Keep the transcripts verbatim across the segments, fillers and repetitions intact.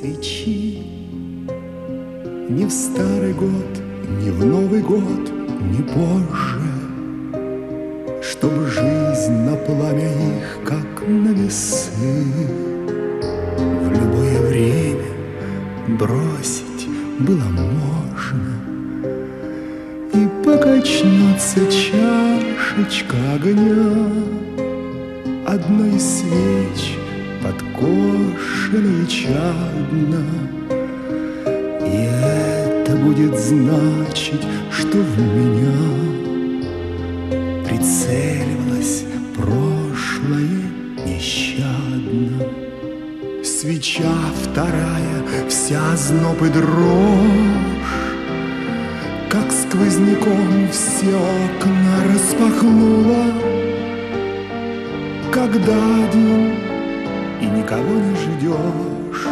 свечи. Ни в старый год, ни в Новый год, ни позже, чтоб жизнь на пламя их, как на весы, в любое время бросить было можно. И покачнется чашечка огня одной из свеч, подкошена и чадна. И это будет значить, что в меня прицеливалось прошлое нещадно. Свеча вторая, вся зноб и дрожь, как сквозняком все окна распахнула, когда один и никого не ждешь.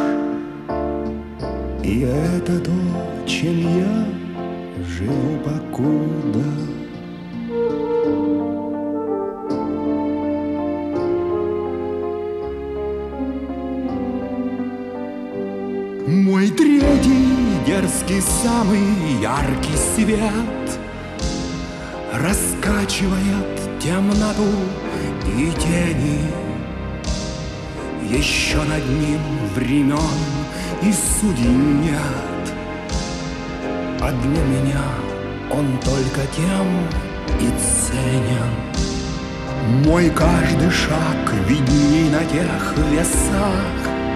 И это то, чем я живу покуда. Мой третий дерзкий, самый яркий свет раскачивает темноту и тени. Еще над ним времен и судей нет, а для меня он только тем и ценен. Мой каждый шаг видней на тех весах,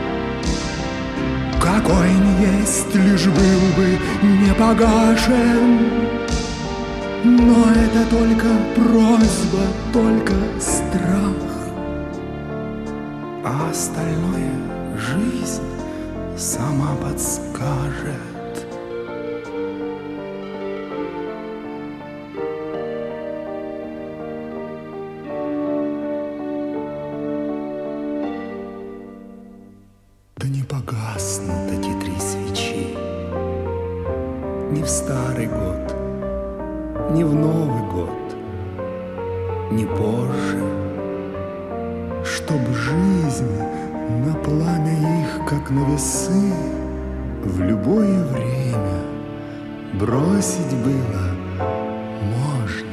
какой ни есть, лишь был бы не погашен. Но это только просьба, только страх, а остальное жизнь сама подскажет. Да не погаснут эти три свечи ни в старый год, ни в Новый год, ни позже, чтоб жизнь на пламя их, как на весы, в любое время бросить было можно.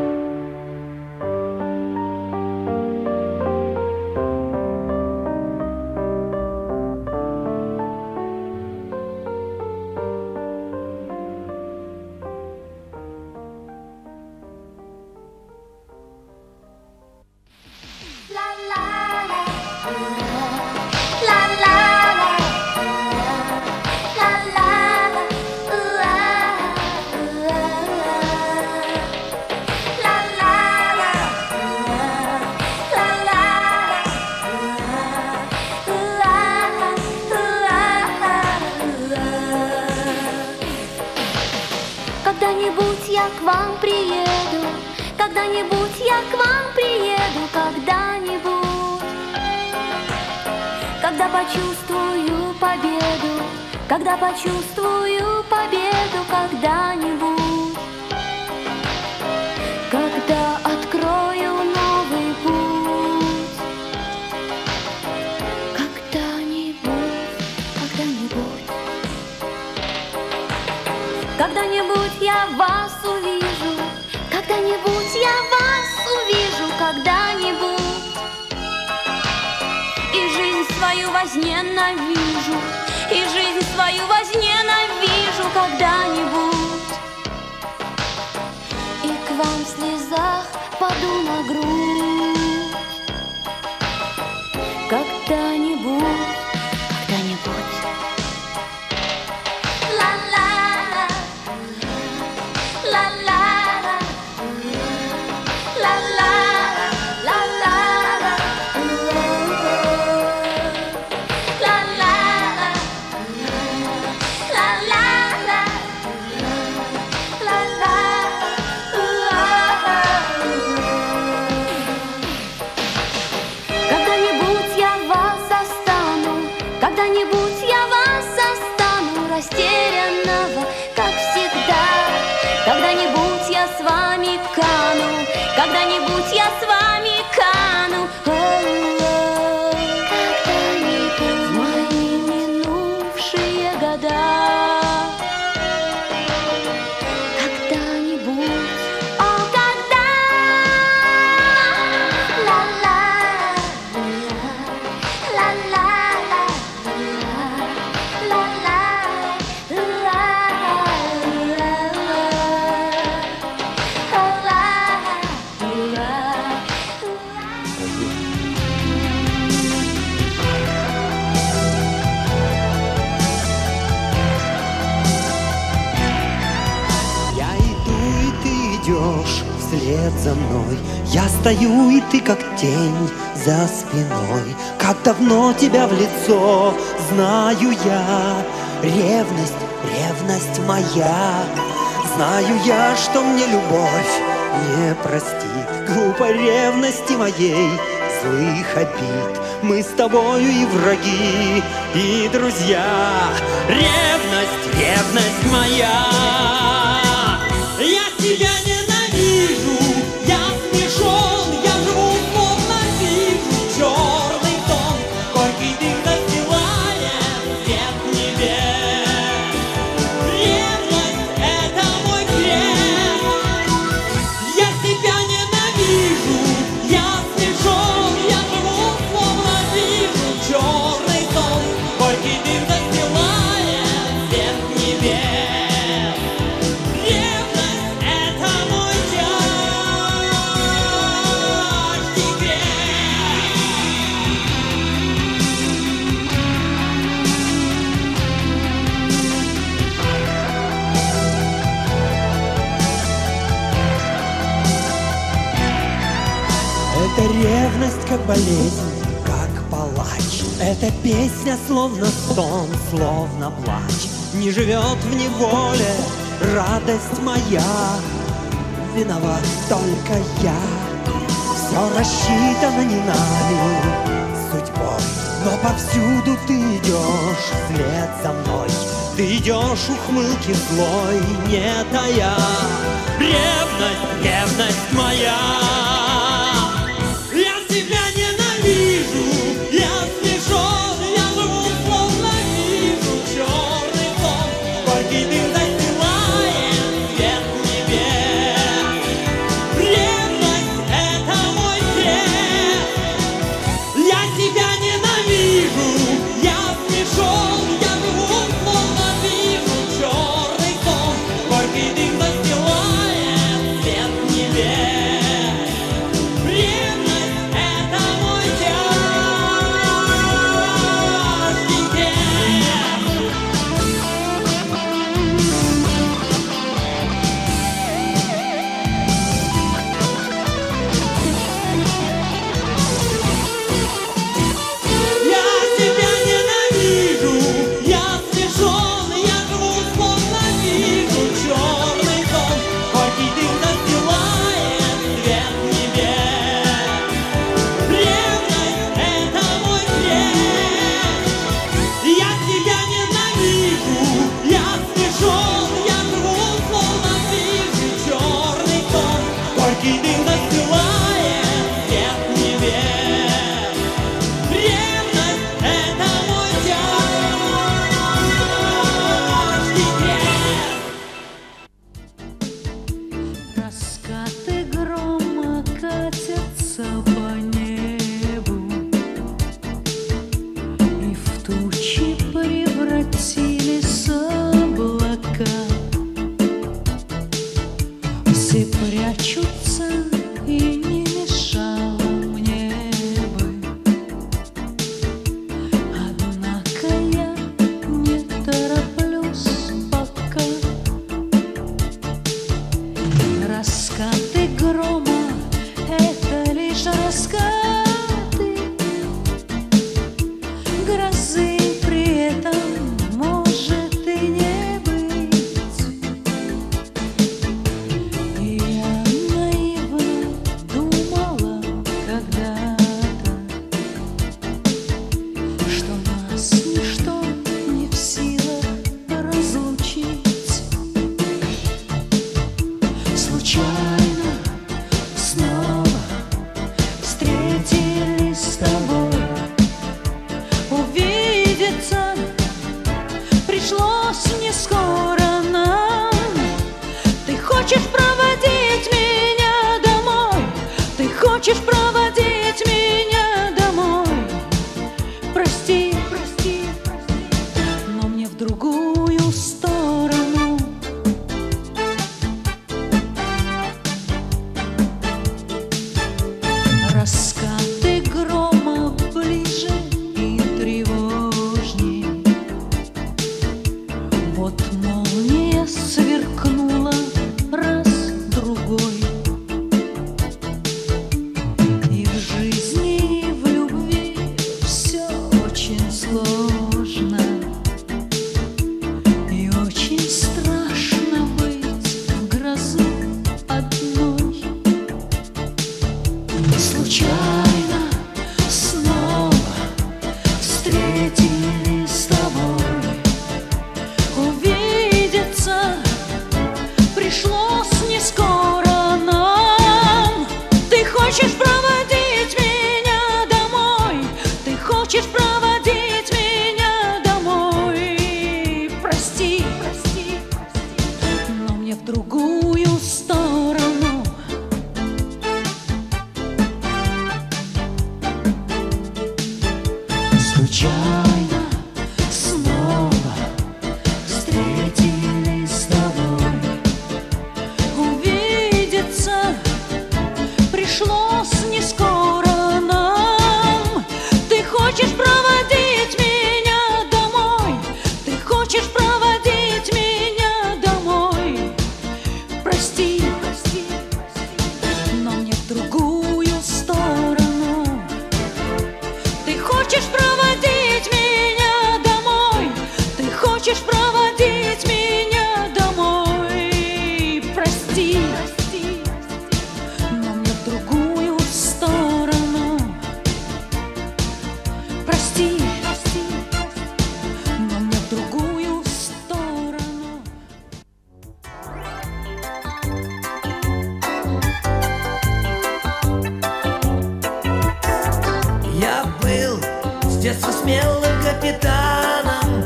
Когда-нибудь я к вам приеду, когда-нибудь я к вам приеду, когда-нибудь, когда почувствую победу, когда почувствую победу, когда-нибудь, когда открою новый путь, когда-нибудь, когда-нибудь. Когда-нибудь я вас увижу, когда-нибудь я вас увижу, когда-нибудь. И жизнь свою возненавижу, и жизнь свою возненавижу, когда-нибудь. И к вам в слезах паду на грудь, когда-нибудь, когда-нибудь. Когда-нибудь я вас застану, когда-нибудь я вас застану растерянного, как всегда. Когда-нибудь я с вами кану, когда-нибудь я с вами кану. Когда-нибудь в мои минувшие за мной. Я стою, и ты как тень за спиной. Как давно тебя в лицо знаю я. Ревность, ревность моя. Знаю я, что мне любовь не простит глупой ревности моей, злых обид. Мы с тобою и враги, и друзья. Ревность, ревность моя. Я тебя ненавижу, я смешон, я живу словно вижу черный сон, горький дым застилает свет небес. Ревность — это мой грех. Я тебя ненавижу, я смешон, я живу словно вижу черный сон, горький дым застилает свет небес. Это ревность, как болезнь, как палач. Эта песня словно стон, словно плач. Не живет в неволе радость моя. Виноват только я. Все рассчитано не нами, судьбой. Но повсюду ты идешь вслед за мной. Ты идешь ухмылки злой, не тая. Ревность, ревность моя. Хочешь проводить меня домой? Прости, прости, прости, но мне в другую сторону. Раскаты грома ближе и тревожней. Вот молния сверкнула раз, другой. случайно снова встретились с тобой. Увидеться пришлось не скоро нам. Ты хочешь проводить меня домой, ты хочешь проводить меня домой. Прости, прости, но мне в другую сторону. Случайно снова встретились с тобой. Увидеться пришлось не скоро нам. Ты хочешь проводить меня домой, ты хочешь проводить меня домой. Прости, прости, но мне в другую сторону. Ты хочешь проводить меня домой, ты хочешь проводить меня домой. Прости, прости, но мне в другую сторону. Прости, прости, но мне в другую сторону. Я был с детства смелым капитаном.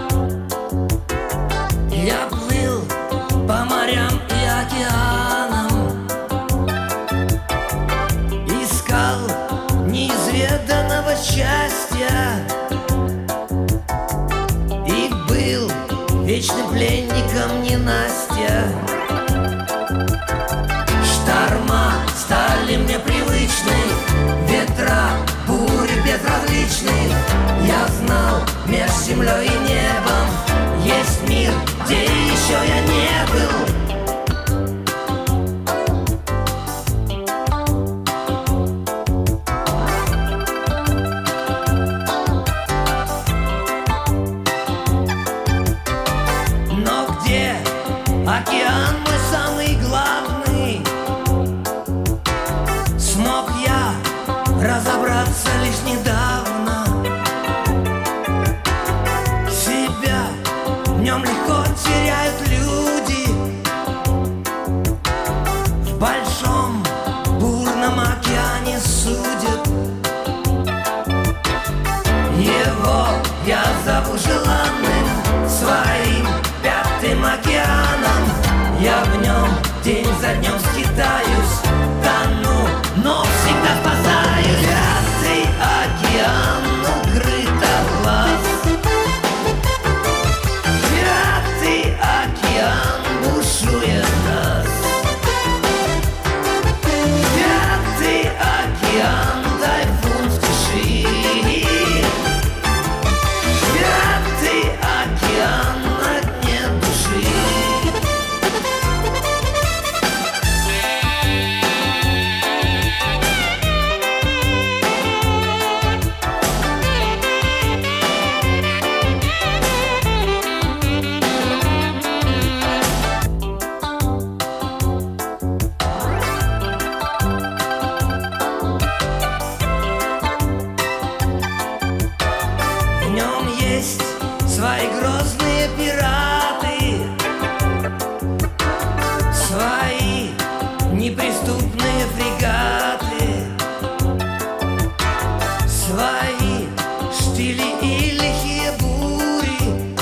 Я плыл по морям и океанам, искал неизведанного счастья и был вечным пленником ненастья. Шторма стали мне привычны, ветра, бури безразличны. Я знал, меж землей и небом есть мир, где еще я не был. Но где океан мой самый главный? Смог я разобраться лишь недавно. Себя в нем легко теряют люди. В большом бурном океане судят. Его я зову желанным, своим пятым океаном. Я в нем день за днем скитаюсь, тону, но всегда спасаюсь. Пятый океан укрыт от глаз. Пятый океан бушует нас. Пятый океан тайфун в тиши. Пятый океан на дне души. В нем есть свои грозные пираты, свои неприступные фрегаты, свои штили и лихие бури,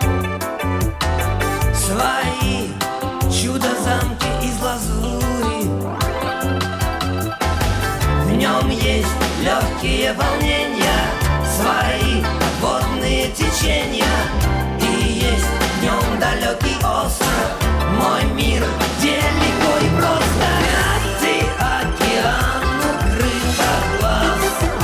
свои чудо-замки из лазури. В нем есть легкие волнения, свои водные течения, и есть в нем далекий остров, мой мир, где легко и просто. Пятый океан укрыт от глаз.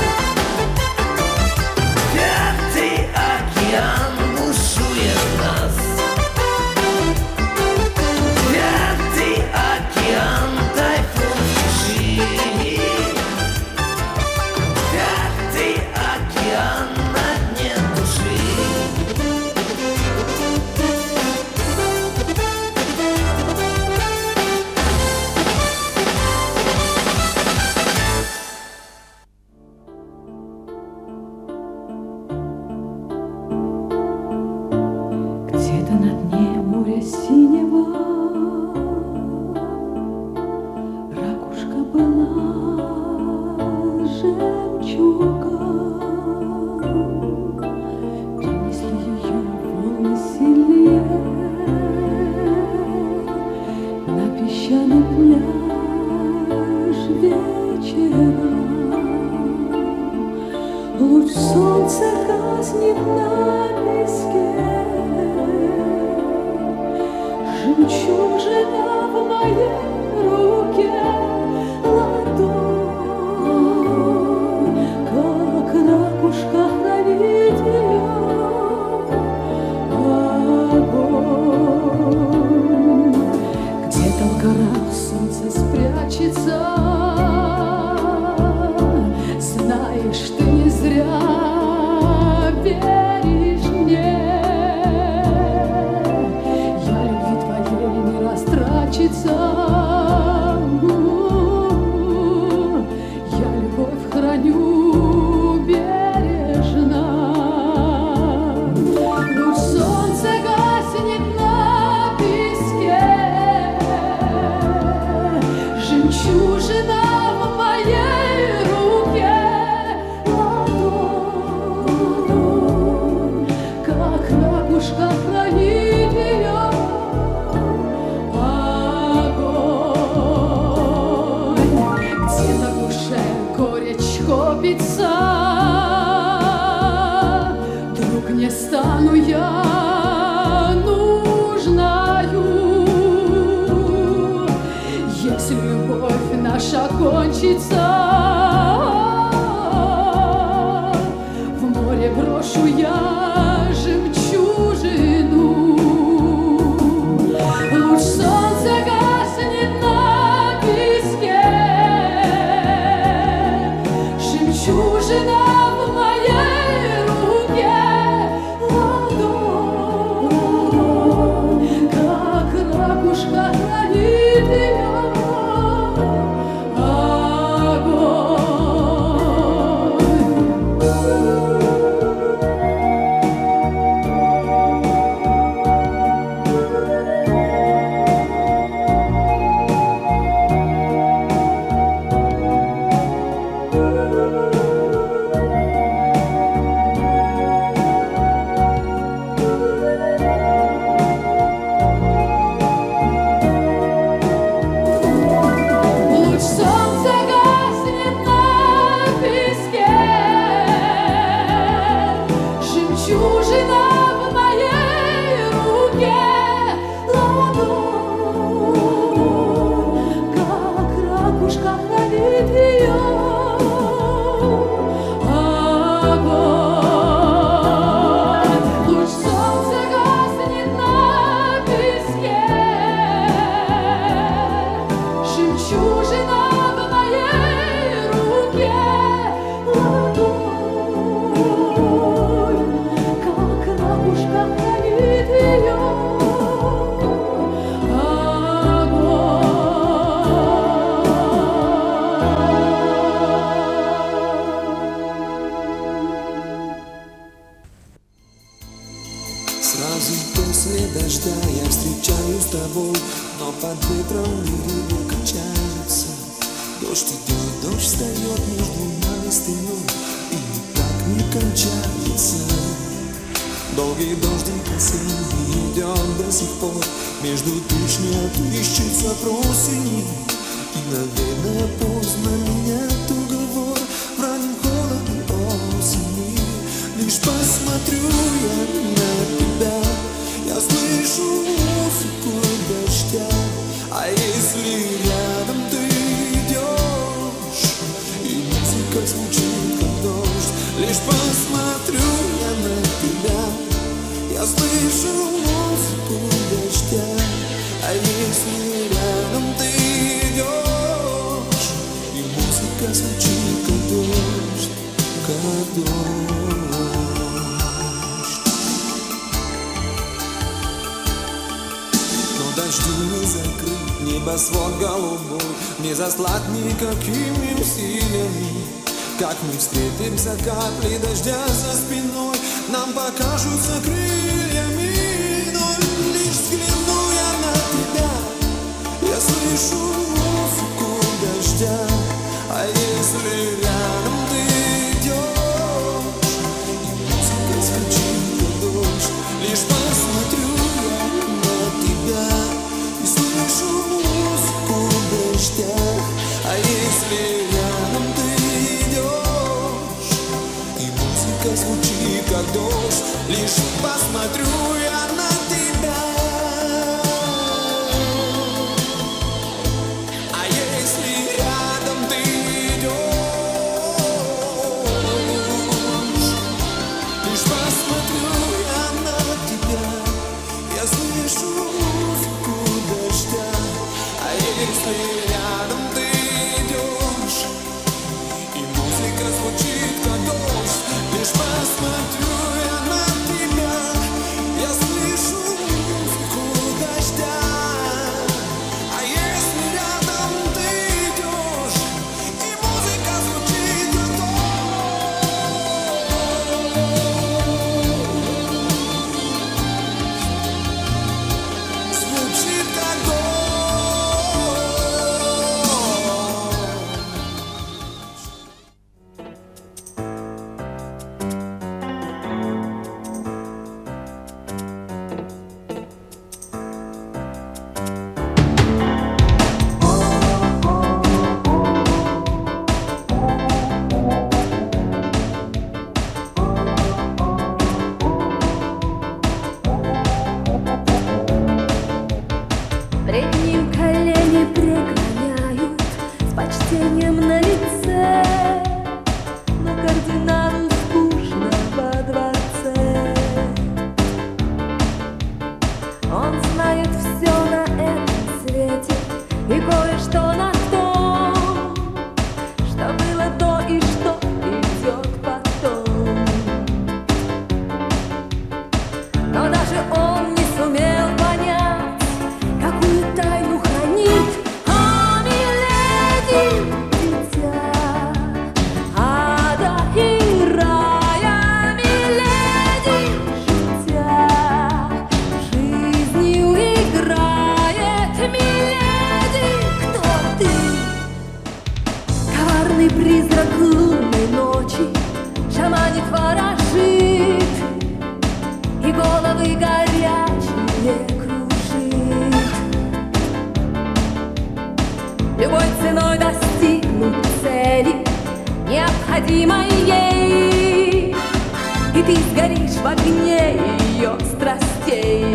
Пятый океан бушует нас. Пятый океан тайфун в тиши. Пятый океан на дне души. вечером луч солнца гаснет на песке, жемчужина в моей руке, ладонь, как ракушка хранит ее огонь. Где-то в горах солнце спрячется, знаешь, ты не зря веришь мне. Я любви твоей не растрачется, я любовь храню бережно. Луч солнца гаснет на песке, жемчужина в моей руке, ладонь, как ракушка хранит ее огонь. Где-то в душе горечь копится, вдруг не стану я нужною, если любовь наша кончится. В море брошу я жемчужину. Луч солнца гаснет на песке, жемчужина в моей руке, ладонь, как ракушка хранит ее Луч солнца гаснет на песке, жемчужина в моей руке, ладонь, как ракушка хранит ее огонь. Луч солнца гаснет на песке, жемчужина в моей руке, ладонь, как ракушка хранит ее Сразу после дождя я встречаюсь с тобой, но под ветром деревья качаются. Дождь идет, дождь встает между нами стеной и никак не кончается. Долгий дождик осенний идет до сих пор, между туч не отыщется просени. И, наверное, поздно менять уговор в раннем холоде осени. Лишь посмотрю я на тебя, я слышу музыку дождя. А если рядом ты идешь, и музыка звучит как дождь, лишь посмотрю я на тебя, я слышу музыку дождя. А если рядом ты идешь, и музыка звучит как дождь, как дождь. Дождю не закрыть небосвод голубой, не заслать никакими усилиями. Как мы встретимся, капли дождя за спиной нам покажутся крыльями. Но лишь взгляну я на тебя, я слышу музыку дождя. А если рядом ты идешь, и музыка звучит как дождь, лишь посмотрю я на тебя и слышу музыку дождя. А если если рядом ты идешь, и музыка звучит как дождь, лишь посмотрю я на тебя. А если рядом ты идешь, лишь посмотрю я на тебя, я слышу музыку дождя. А если рядом ты идешь, и музыка звучит как дождь, лишь посмотрю я на тебя, я слышу музыку дождя. А если рядом ты идешь, и музыка звучит как дождь, звучит как дождь. Пред ним колени преклоняют с почтением на лице, но кардиналу скучно во дворце. Он знает все на этом свете и кое-что на том, что было до и что идет потом. Но даже он не сумел понять, какую тайну хранит, о, миледи, дитя ада и рая, миледи, життя жизнью играет, миледи, кто ты? Коварный призрак лунной ночи шаманит, ворожит и головы горячие кружит. Любой ценой достигнуть цели, необходимой ей, и ты сгоришь в огне ее страстей.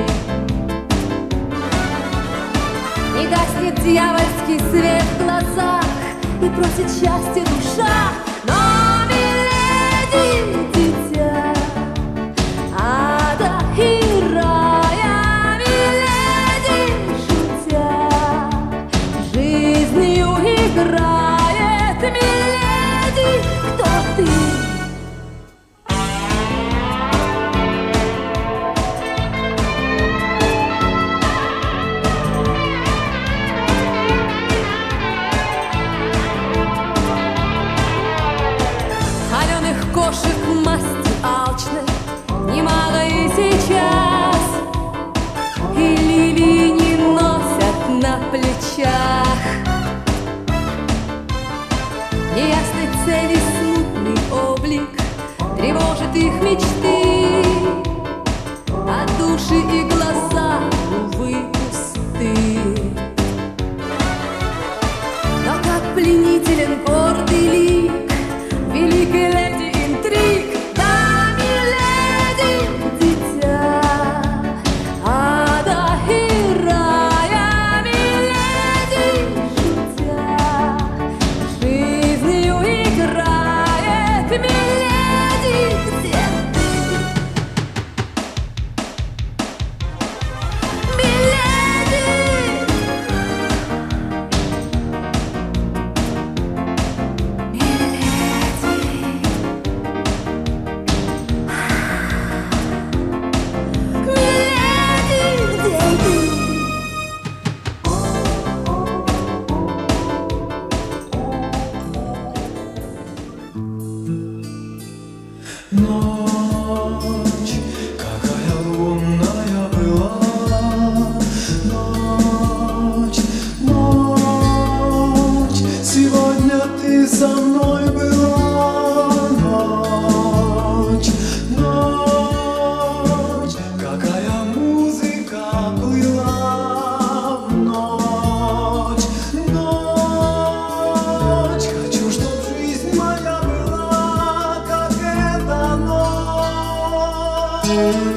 Не гаснет дьявольский свет в глазах, и просит счастья душа, но, миледи, дитя ада и рая, миледи, життя жизнью играет, миледи, кто ты? Холеных кошек масти алчной немало и сейчас, и лилии не носят на плечах. Неясной цели смутный облик тревожит их мечты, а души и глаза, увы, пусты. Но как пленителен гордый лик великой леди интриг, да, миледи, дитя ада и рая, миледи, життя жизнью играет, миледи, где ты? Миледи, Ночь, какая лунная была, ночь, ночь, сегодня ты со мной была, ночь, ночь, какая музыка плыла в ночь, ночь. Thank you.